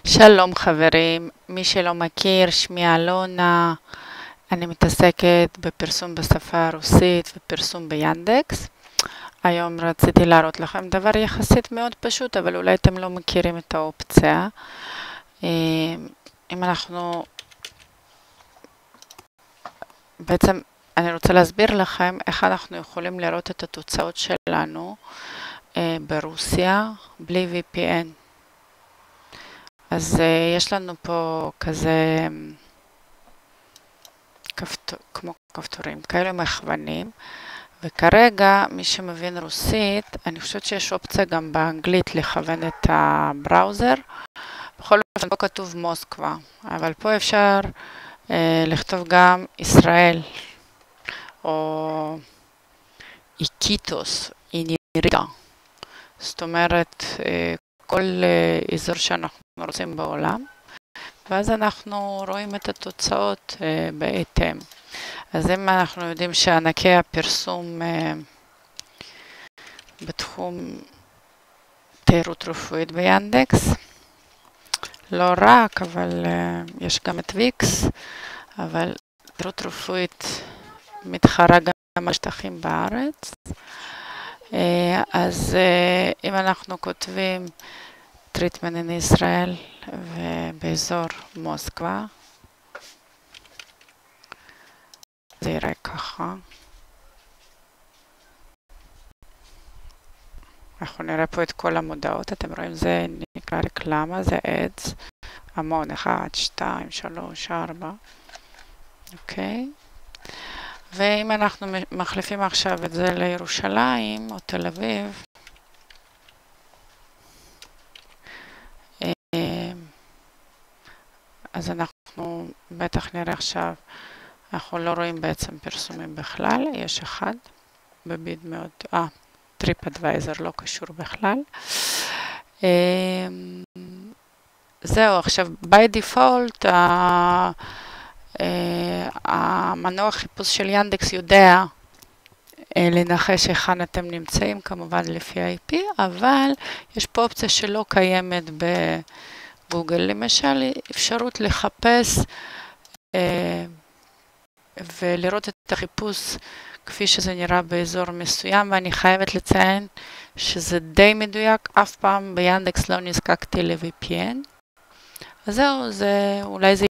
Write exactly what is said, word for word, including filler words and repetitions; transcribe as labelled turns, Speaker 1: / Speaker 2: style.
Speaker 1: שלום חברים, מי שלא מכיר, שמי אלונה, אני מתעסקת בפרסום בשפה הרוסית ופרסום ביאנדקס. היום רציתי להראות לכם דבר יחסית מאוד פשוט, אבל אולי אתם לא מכירים את האופציה. אם אנחנו, בעצם אני רוצה להסביר לכם איך אנחנו יכולים לראות את התוצאות שלנו ברוסיה בלי וי פי אן. אז uh, יש לנו פה כזה כפת... כמו כפתורים, כאלה מכוונים, וכרגע מי שמבין רוסית, אני חושבת שיש אופציה גם באנגלית לכוון את הבראוזר. בכל אופן פה כתוב מוסקבה, אבל פה אפשר uh, לכתוב גם ישראל, או איקיטוס, איניריגה. זאת אומרת, uh, כל uh, אזור שאנחנו רוצים בעולם, ואז אנחנו רואים את התוצאות uh, בהתאם. אז אם אנחנו יודעים שענקי הפרסום uh, בתחום תיירות רפואית ביאנדקס, לא רק, אבל uh, יש גם את ויקס, אבל תיירות רפואית מתחרה גם על שטחים בארץ. Uh, אז uh, אם אנחנו כותבים טריטמנט אין ישראל ובאזור מוסקבה, זה יראה ככה. אנחנו נראה פה את כל המודעות, אתם רואים, זה נקרא רקלמה, זה אדס, המון, אחד, שתיים, שלוש, ארבע, אוקיי? ואם אנחנו מחליפים עכשיו את זה לירושלים או תל אביב, אז אנחנו בטח נראה עכשיו, אנחנו לא רואים בעצם פרסומים בכלל, יש אחד בביד מאוד, אה, טריפ אדוויזר לא קשור בכלל. זהו, עכשיו, by default, המנוע חיפוש של יאנדקס יודע לנחש היכן אתם נמצאים, כמובן לפי איי פי, אבל יש פה אופציה שלא קיימת בגוגל, למשל אפשרות לחפש אה, ולראות את החיפוש כפי שזה נראה באזור מסוים, ואני חייבת לציין שזה די מדויק, אף פעם ביאנדקס לא נזקקתי ל-וי פי אן. אז זהו, זה, אולי זה